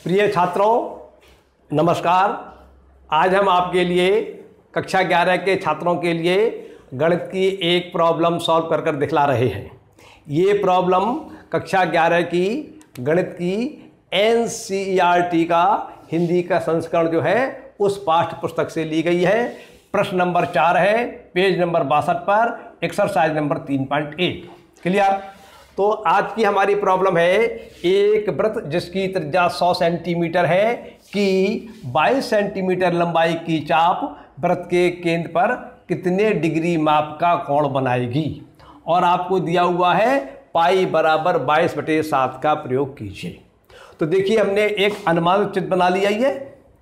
प्रिय छात्रों, नमस्कार। आज हम आपके लिए कक्षा 11 के छात्रों के लिए गणित की एक प्रॉब्लम सॉल्व कर कर दिखला रहे हैं। ये प्रॉब्लम कक्षा 11 की गणित की NCERT का हिंदी का संस्करण जो है उस पाठ्य पुस्तक से ली गई है। प्रश्न नंबर 4 है, पेज नंबर 62 पर, एक्सरसाइज नंबर 3.1। क्लियर? तो आज की हमारी प्रॉब्लम है, एक वृत्त जिसकी त्रिज्या 100 सेंटीमीटर है कि 22 सेंटीमीटर लंबाई की चाप वृत्त के केंद्र पर कितने डिग्री माप का कोण बनाएगी, और आपको दिया हुआ है पाई बराबर 22/7 का प्रयोग कीजिए। तो देखिए, हमने एक अनुमानित चित्र बना लिया है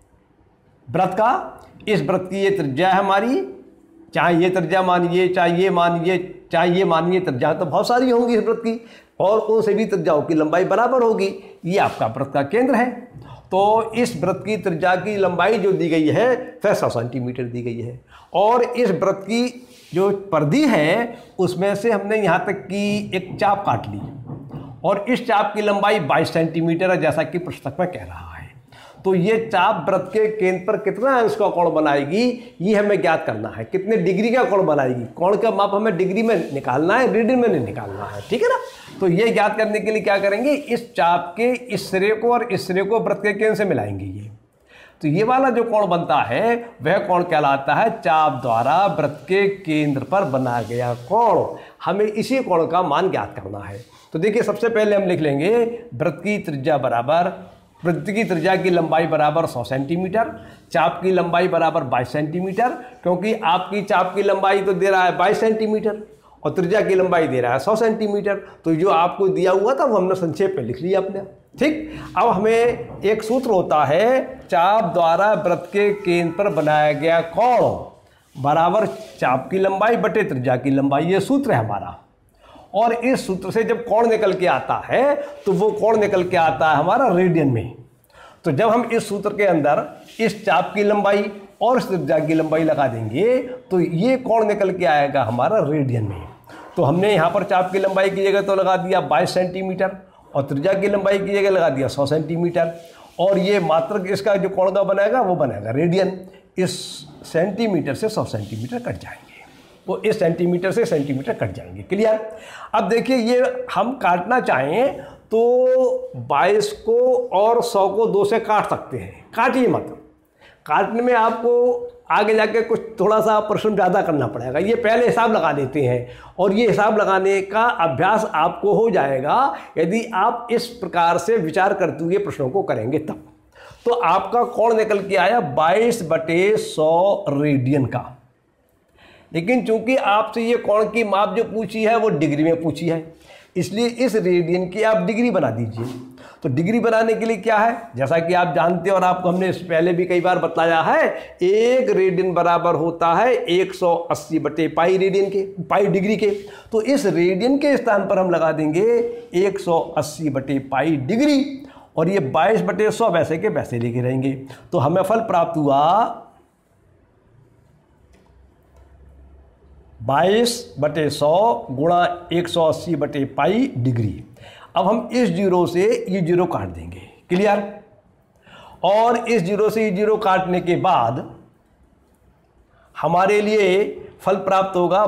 वृत्त का। इस वृत्त की ये त्रिज्या है हमारी, चाहे ये त्रिज्या मानिए, चाहे ये मानिए, चाहे ये मानिए, त्रिज्या तो बहुत सारी होंगी इस वृत्त की, और उन सभी त्रिज्याओं की लंबाई बराबर होगी। ये आपका वृत्त का केंद्र है। तो इस वृत्त की त्रिज्या की लंबाई जो दी गई है वह 100 सेंटीमीटर दी गई है, और इस वृत्त की जो परिधि है उसमें से हमने यहाँ तक की एक चाप काट ली, और इस चाप की लंबाई 22 सेंटीमीटर है, जैसा कि पुस्तक में कह रहा है। तो ये चाप वृत्त के केंद्र पर कितना अंश का कोण बनाएगी, ये हमें ज्ञात करना है। कितने डिग्री का कोण बनाएगी, कोण का माप हमें डिग्री में निकालना है, रेडियन में नहीं निकालना है। ठीक है ना? तो ये ज्ञात करने के लिए क्या करेंगे, इस चाप के इस सिरे को और इस सिरे को वृत्त के केंद्र से मिलाएंगे। ये तो ये वाला जो कोण बनता है वह कोण कहलाता है चाप द्वारा वृत्त के केंद्र पर बनाया गया कोण। हमें इसी कोण का मान ज्ञात करना है। तो देखिए, सबसे पहले हम लिख लेंगे वृत्त की त्रिज्या बराबर, वृत्त की त्रिज्या की लंबाई बराबर 100 सेंटीमीटर, चाप की लंबाई बराबर 22 सेंटीमीटर, क्योंकि आपकी चाप की लंबाई तो दे रहा है 22 सेंटीमीटर और त्रिज्या की लंबाई दे रहा है 100 सेंटीमीटर। तो जो आपको दिया हुआ था वो हमने संक्षेप में लिख लिया अपने। ठीक, अब हमें एक सूत्र होता है, चाप द्वारा वृत्त के केंद्र पर बनाया गया कोण बराबर चाप की लंबाई बटे त्रिज्या की लंबाई। ये सूत्र है हमारा, और इस सूत्र से जब कोण निकल के आता है तो वो कोण निकल के आता है हमारा रेडियन में। तो जब हम इस सूत्र के अंदर इस चाप की लंबाई और इस त्रिज्या की लंबाई लगा देंगे तो ये कोण निकल के आएगा हमारा रेडियन में। तो हमने यहाँ पर चाप की लंबाई की जगह तो लगा दिया 22 सेंटीमीटर, और त्रिज्या की लंबाई की जगह लगा दिया 100 सेंटीमीटर, और ये मात्रक इसका जो कोण का बनाएगा वो बनाएगा रेडियन। इस सेंटीमीटर से 100 सेंटीमीटर कट जाएंगे, वो इस सेंटीमीटर से सेंटीमीटर कट जाएंगे। क्लियर? अब देखिए, ये हम काटना चाहें तो 22 को और 100 को 2 से काट सकते हैं। काटिए मत, काटने में आपको आगे जाके कुछ थोड़ा सा परिश्रम ज़्यादा करना पड़ेगा। ये पहले हिसाब लगा देते हैं, और ये हिसाब लगाने का अभ्यास आपको हो जाएगा यदि आप इस प्रकार से विचार करते हुए प्रश्नों को करेंगे तब। तो आपका कोण निकल के आया 22/100 रेडियन का। लेकिन चूंकि आपसे ये कोण की माप जो पूछी है वो डिग्री में पूछी है, इसलिए इस रेडियन की आप डिग्री बना दीजिए। तो डिग्री बनाने के लिए क्या है, जैसा कि आप जानते हैं और आपको हमने इससे पहले भी कई बार बताया है, एक रेडियन बराबर होता है 180/पाई रेडियन के, पाई डिग्री के। तो इस रेडियन के स्थान पर हम लगा देंगे 180/पाई डिग्री, और ये 22/100 वैसे के वैसे लेके रहेंगे। तो हमें फल प्राप्त हुआ 22/100 गुणा 180/पाई डिग्री। अब हम इस जीरो से ये जीरो काट देंगे। क्लियर? और इस जीरो से ये जीरो काटने के बाद हमारे लिए फल प्राप्त होगा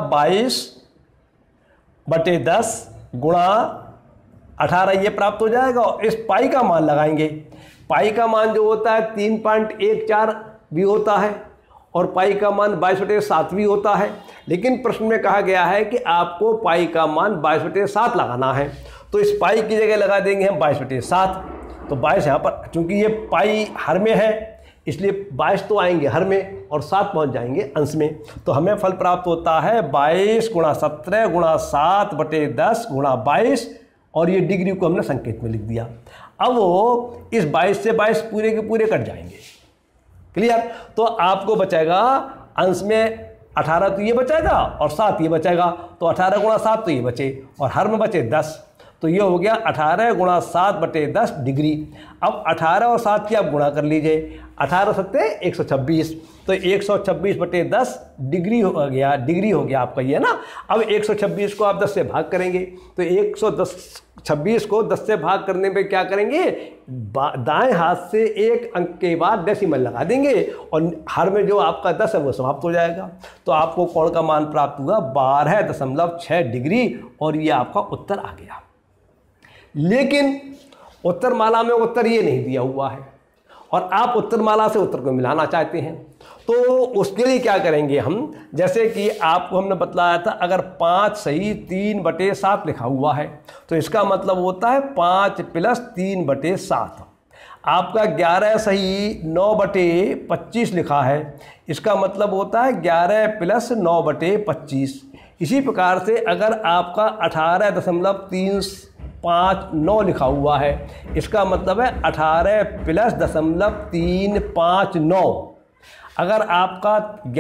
22/10 गुणा 18, ये प्राप्त हो जाएगा। और इस पाई का मान लगाएंगे। पाई का मान जो होता है 3.14 भी होता है, और पाई का मान 22/7 भी होता है। लेकिन प्रश्न में कहा गया है कि आपको पाई का मान 22/7 लगाना है, तो इस पाई की जगह लगा देंगे हम 22/7। तो 22 यहाँ पर, चूंकि ये पाई हर में है इसलिए 22 तो आएंगे हर में और 7 पहुँच जाएंगे अंश में। तो हमें फल प्राप्त होता है 22 × 17 × 7/10 × 22, और ये डिग्री को हमने संकेत में लिख दिया। अब वो इस 22 से 22 पूरे के पूरे कट जाएंगे। क्लियर? तो आपको बचेगा अंश में 18 तो ये बचेगा और 7 ये बचेगा, तो 18 × 7 तो ये बचे, और हर में बचे 10, तो ये हो गया 18 × 7/10 डिग्री। अब 18 और 7 की आप गुणा कर लीजिए, 18 सत्ते 126, तो 126/10 डिग्री हो गया, डिग्री हो गया आपका ये ना। अब 126 को आप 10 से भाग करेंगे तो 110 26 को 10 से भाग करने पे क्या करेंगे, दाएं हाथ से एक अंक के बाद डेसिमल लगा देंगे और हर में जो आपका 10 है वो समाप्त हो जाएगा। तो आपको कोण का मान प्राप्त हुआ 12.6 डिग्री और ये आपका उत्तर आ गया। लेकिन उत्तरमाला में उत्तर ये नहीं दिया हुआ है और आप उत्तरमाला से उत्तर को मिलाना चाहते हैं, तो उसके लिए क्या करेंगे हम, जैसे कि आपको हमने बतलाया था अगर 5 सही 3/7 लिखा हुआ है तो इसका मतलब होता है 5 + 3/7। आपका 11 सही 9/25 लिखा है, इसका मतलब होता है 11 + 9/25। इसी प्रकार से अगर आपका 18.359 लिखा हुआ है, इसका मतलब है 18 + 0.359। अगर आपका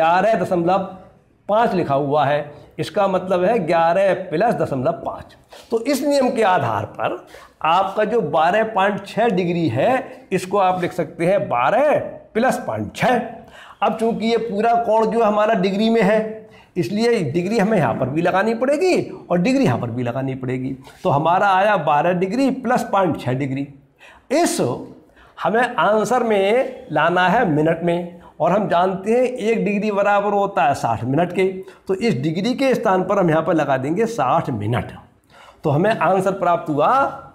11.5 लिखा हुआ है, इसका मतलब है 11 + 0.5। तो इस नियम के आधार पर आपका जो 12.6 डिग्री है इसको आप लिख सकते हैं 12 + 0.6। अब चूंकि ये पूरा कोण जो हमारा डिग्री में है इसलिए डिग्री हमें यहाँ पर भी लगानी पड़ेगी और डिग्री यहाँ पर भी लगानी पड़ेगी। तो हमारा आया 12 डिग्री + 0.6 डिग्री। इस हमें आंसर में लाना है मिनट में और हम जानते हैं 1 डिग्री बराबर होता है 60 मिनट के। तो इस डिग्री के स्थान पर हम यहाँ पर लगा देंगे 60 मिनट। तो हमें आंसर प्राप्त हुआ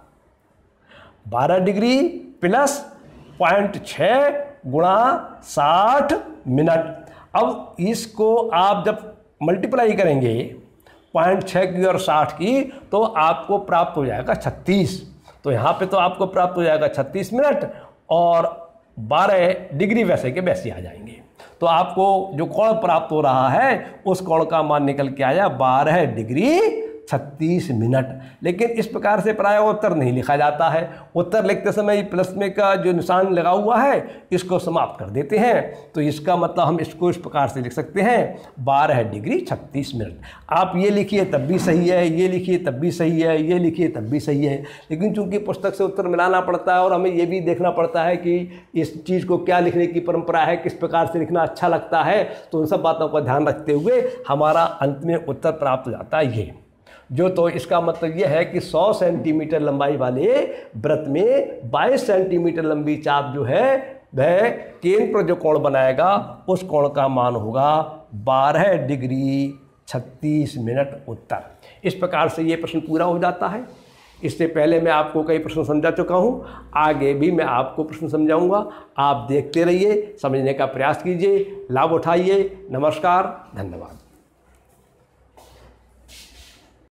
12 डिग्री + 0.6 × 60 मिनट। अब इसको आप जब मल्टीप्लाई करेंगे 0.6 की और 60 की तो आपको प्राप्त हो जाएगा 36। तो यहाँ पे तो आपको प्राप्त हो जाएगा 36 मिनट और 12 डिग्री वैसे के वैसे आ जाएंगे। तो आपको जो कोण प्राप्त हो रहा है उस कोण का मान निकल के आया 12 डिग्री 36 मिनट। लेकिन इस प्रकार से प्राय उत्तर नहीं लिखा जाता है। उत्तर लिखते समय प्लस में का जो निशान लगा हुआ है इसको समाप्त कर देते हैं। तो इसका मतलब हम इसको इस प्रकार से लिख सकते हैं 12 डिग्री 36 मिनट। आप ये लिखिए तब भी सही है, ये लिखिए तब भी सही है, ये लिखिए तब भी सही है। लेकिन चूंकि पुस्तक से उत्तर मिलाना पड़ता है और हमें ये भी देखना पड़ता है कि इस चीज़ को क्या लिखने की परंपरा है, किस प्रकार से लिखना अच्छा लगता है, तो उन सब बातों का ध्यान रखते हुए हमारा अंत में उत्तर प्राप्त हो जाता है ये जो। तो इसका मतलब यह है कि 100 सेंटीमीटर लंबाई वाले वृत्त में 22 सेंटीमीटर लंबी चाप जो है वह केंद्र पर जो कोण बनाएगा उस कोण का मान होगा 12 डिग्री 36 मिनट उत्तर। इस प्रकार से ये प्रश्न पूरा हो जाता है। इससे पहले मैं आपको कई प्रश्न समझा चुका हूँ, आगे भी मैं आपको प्रश्न समझाऊंगा। आप देखते रहिए, समझने का प्रयास कीजिए, लाभ उठाइए। नमस्कार, धन्यवाद।